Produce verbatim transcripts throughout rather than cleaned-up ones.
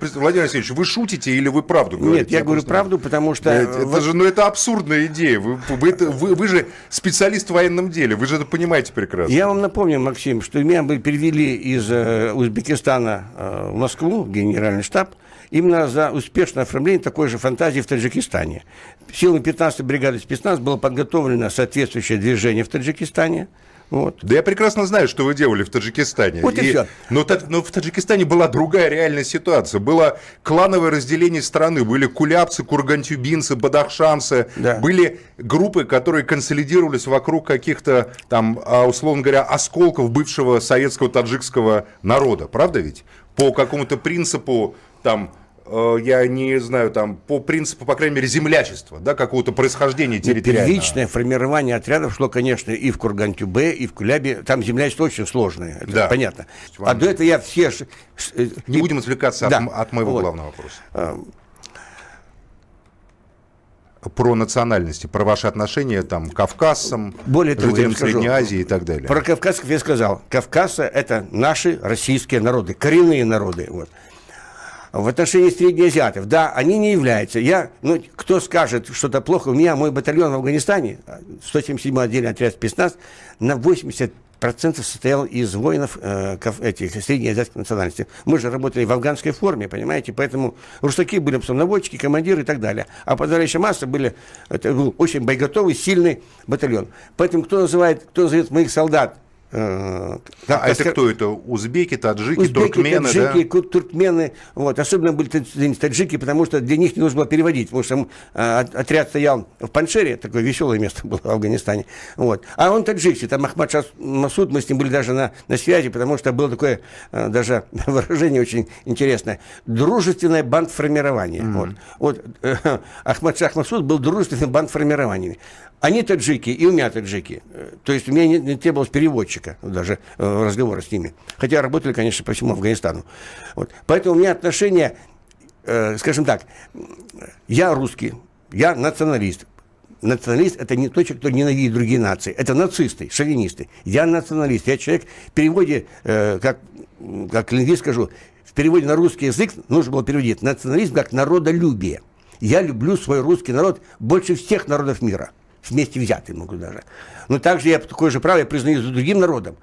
Владимир Алексеевич, вы шутите или вы правду говорите? Нет, я, я говорю правду, потому что... Это, вот... же, ну, это абсурдная идея. Вы, вы, вы, вы же специалист в военном деле, вы же это понимаете прекрасно. Я вам напомню, Максим, что меня бы перевели из э, Узбекистана э, в Москву, в генеральный штаб, именно за успешное оформление такой же фантазии в Таджикистане. Силами пятнадцатой бригады спецназ было подготовлено соответствующее движение в Таджикистане. Вот. Да я прекрасно знаю, что вы делали в Таджикистане. Вот и, и все. Но, но в Таджикистане была другая реальная ситуация. Было клановое разделение страны. Были кулябцы, кургантюбинцы, бадахшанцы. Да. Были группы, которые консолидировались вокруг каких-то, там, условно говоря, осколков бывшего советского таджикского народа. Правда ведь? По какому-то принципу, там... я не знаю, там, по принципу, по крайней мере, землячества, да, какого-то происхождения территориального. Первичное формирование отрядов шло, конечно, и в Курган-Тюбе, и в Кулябе. Там землячество очень сложное, это да. понятно. Вам... А до этого я все... Не и... будем отвлекаться да. от, от моего вот. главного вопроса. А... Про национальности, про ваши отношения там, к кавказцам, более того, жителям Средней Азии и так далее. Про кавказцев я сказал. Кавказцы – это наши российские народы, коренные народы, вот. В отношении среднеазиатов, да, они не являются. Я, ну, кто скажет что-то плохо, у меня мой батальон в Афганистане, сто семьдесят седьмой отдельный отряд спецназ, на восемьдесят процентов состоял из воинов э, этих среднеазиатских национальностей. Мы же работали в афганской форме, понимаете, поэтому русаки были наводчики, командиры и так далее. А подавляющая масса были, это был очень боеготовый, сильный батальон. Поэтому кто называет, кто называет моих солдат, А, а это кто это? Узбеки, таджики, Узбеки, туркмены, таджики, да? туркмены. Вот. Особенно были таджики, потому что для них не нужно было переводить. Потому что а, отряд стоял в Паншере, такое веселое место было в Афганистане. Вот. А он таджикский, там Ахмад Масуд, мы с ним были даже на, на связи, потому что было такое а, даже выражение очень интересное. Дружественное бандформирование. Mm-hmm. Вот. Вот, э, Ахмад Шах Масуд был дружественным бандформированием. Они таджики, и у меня таджики. То есть у меня не, не требовалось переводчика даже э, разговора с ними. Хотя работали, конечно, по всему Афганистану. Вот. Поэтому у меня отношения, э, скажем так, я русский, я националист. Националист – это не тот человек, кто ненавидит другие нации. Это нацисты, шовинисты. Я националист. Я человек в переводе, э, как, как лингвист скажу, в переводе на русский язык нужно было переводить национализм как народолюбие. Я люблю свой русский народ больше всех народов мира. Вместе взятые могу даже. Но также я такое же право я признаю за другим народом.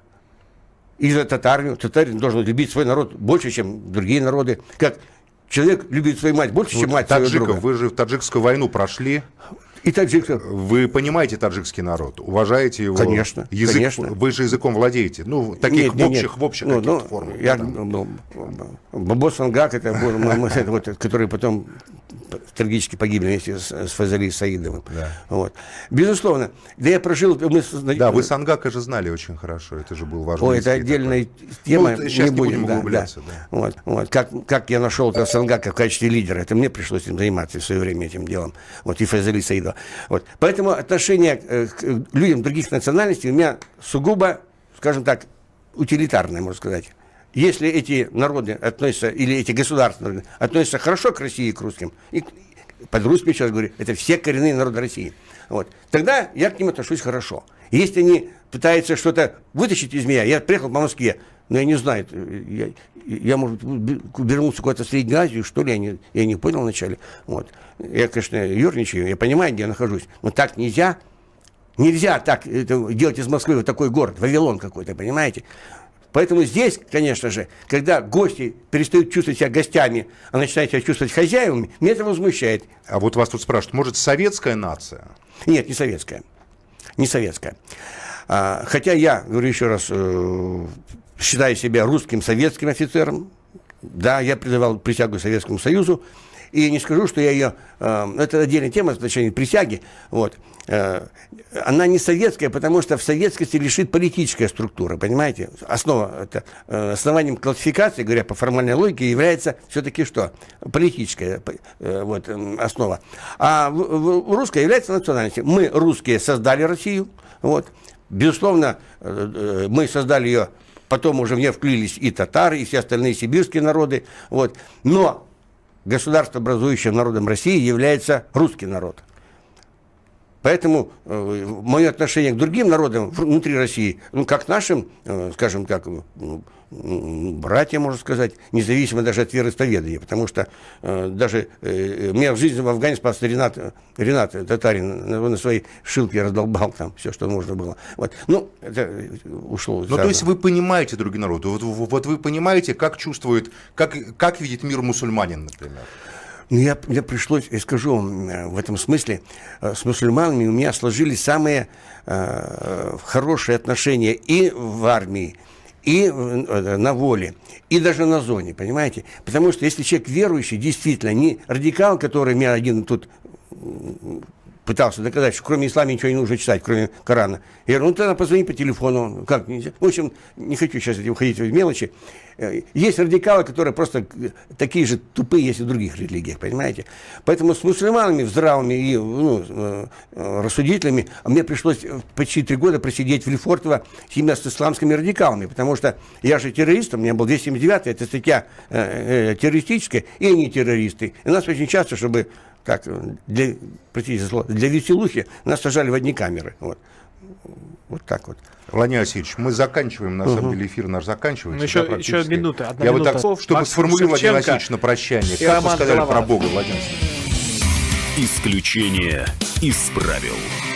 И за татарин. Татарин должен любить свой народ больше, чем другие народы. Как человек любит свою мать больше, вот чем мать своего друга. Вы же в таджикскую войну прошли. И таджиков. Вы понимаете таджикский народ, уважаете его? Конечно, язык, конечно. Вы же языком владеете. Ну, таких нет, в общих, нет. в общих ну, каких-то ну, формах. Я, ну, Бабо Сангак, это был, вот, который потом трагически погибли вместе с, с Фазали Саидовым. Да. Вот. Безусловно. Да я прожил... Мы... Да, вы Сангака же знали очень хорошо. Это же был ваш Ой, это отдельная такой. тема. Ну, сейчас не не будем да, углубляться. Да. Да. Вот, вот. Как, как я нашел этого Сангака в качестве лидера. Это мне пришлось им заниматься в свое время этим делом. Вот, и Фазали Саидова. Вот. Поэтому отношение к людям других национальностей у меня сугубо, скажем так, утилитарное, можно сказать. Если эти народы относятся, или эти государства относятся хорошо к России и к русским, и под-русски сейчас говорю, это все коренные народы России, вот, тогда я к ним отношусь хорошо. Если они пытаются что-то вытащить из меня, я приехал по Москве, но я не знаю, я, я может, вернулся куда-то в Среднюю Азию, что ли, я не, я не понял вначале. Вот. Я, конечно, ерничаю, я понимаю, где я нахожусь, но так нельзя. Нельзя так это, делать из Москвы вот такой город, Вавилон какой-то, понимаете? Поэтому здесь, конечно же, когда гости перестают чувствовать себя гостями, а начинают себя чувствовать хозяевами, меня это возмущает. А вот вас тут спрашивают, может, советская нация? Нет, не советская. Не советская. А, хотя я, говорю еще раз, э, считаю себя русским советским офицером. Да, я призывал присягу Советскому Союзу. И не скажу, что я ее... Э, это отдельная тема в отношении присяги. Вот. Э, она не советская, потому что в советскости лежит политическая структура, понимаете? Основа, это, э, основанием классификации, говоря по формальной логике, является все-таки что? Политическая э, вот, э, основа. А в, в, русская является национальностью. Мы, русские, создали Россию. Вот. Безусловно, э, э, мы создали ее, потом уже в нее вклились и татары, и все остальные сибирские народы. Вот. Но государствообразующим народом России является русский народ. Поэтому э, мое отношение к другим народам внутри России, ну, как нашим, э, скажем так, ну, братья, можно сказать, независимо даже от вероисповедания, потому что э, даже э, меня в жизни в Афгане спас Ренат, Ренат Татарин, на, на своей шилке раздолбал там все, что можно было. Вот. Ну, это ушло. Ну, то есть вы понимаете другие народы, вот, вот вы понимаете, как чувствует, как, как видит мир мусульманин, например? Ну, я, мне пришлось, я скажу вам, в этом смысле, с мусульманами у меня сложились самые э, хорошие отношения и в армии, и на воле, и даже на зоне, понимаете? Потому что если человек верующий, действительно, не радикал, который меня один тут пытался доказать, что кроме ислама ничего не нужно читать, кроме Корана. Я говорю, ну тогда позвони по телефону. Как нельзя? В общем, не хочу сейчас уходить в мелочи. Есть радикалы, которые просто такие же тупые, есть и в других религиях, понимаете? Поэтому с мусульманами, здравыми и ну, рассудительными мне пришлось почти три года просидеть в Лефортово именно с исламскими радикалами, потому что я же террорист, у меня был двести семьдесят девятый, это статья э, э, террористическая, и они террористы. И нас очень часто, чтобы как для, простите за слово, для веселухи нас сажали в одни камеры. Вот, вот так вот. Владимир Васильевич, мы заканчиваем, на самом деле эфир наш заканчивается. Ну, еще, да, еще минута, одна Я минута. Вот так, чтобы сформулировать, Владимир Васильевич, на прощание. Как вы сказали про Бога, Владимир Васильевич? Исключение из правил.